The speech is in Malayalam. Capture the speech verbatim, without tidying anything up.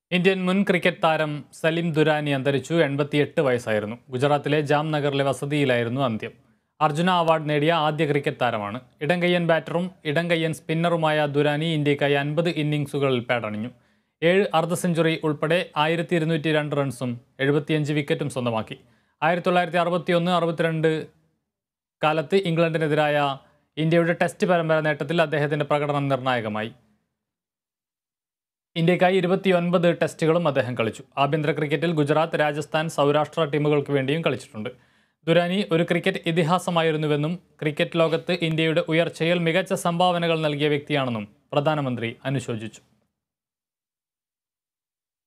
ഇന്ത്യൻ മുൻ ക്രിക്കറ്റ് താരം സലിം ദുരാനി അന്തരിച്ചു. എൺപത്തിയെട്ട് വയസ്സായിരുന്നു. ഗുജറാത്തിലെ ജാംനഗറിലെ വസതിയിലായിരുന്നു അന്ത്യം. അർജുന അവാർഡ് നേടിയ ആദ്യ ക്രിക്കറ്റ് താരമാണ്. ഇടംകയ്യൻ ബാറ്ററും ഇടംകയ്യൻ സ്പിന്നറുമായ ദുരാനി ഇന്ത്യക്കായി അൻപത് ഇന്നിംഗ്സുകളിൽ പാടണിഞ്ഞു. ഏഴ് അർദ്ധ സെഞ്ചുറി ഉൾപ്പെടെ ആയിരത്തി ഇരുന്നൂറ്റി രണ്ട് റൺസും എഴുപത്തിയഞ്ച് വിക്കറ്റും സ്വന്തമാക്കി. ആയിരത്തി തൊള്ളായിരത്തി അറുപത്തി ഒന്ന് അറുപത്തിരണ്ട് കാലത്ത് ഇംഗ്ലണ്ടിനെതിരായ ഇന്ത്യയുടെ ടെസ്റ്റ് പരമ്പര നേട്ടത്തിൽ അദ്ദേഹത്തിൻ്റെ പ്രകടനം നിർണായകമായി. ഇന്ത്യക്കായി ഇരുപത്തിയൊൻപത് ടെസ്റ്റുകളും അദ്ദേഹം കളിച്ചു. ആഭ്യന്തര ക്രിക്കറ്റിൽ ഗുജറാത്ത്, രാജസ്ഥാൻ, സൗരാഷ്ട്ര ടീമുകൾക്ക് വേണ്ടിയും കളിച്ചിട്ടുണ്ട്. ദുരാനി ഒരു ക്രിക്കറ്റ് ഇതിഹാസമായിരുന്നുവെന്നും ക്രിക്കറ്റ് ലോകത്ത് ഇന്ത്യയുടെ ഉയർച്ചയിൽ മികച്ച സംഭാവനകൾ നൽകിയ വ്യക്തിയാണെന്നും പ്രധാനമന്ത്രി അനുശോചിച്ചു.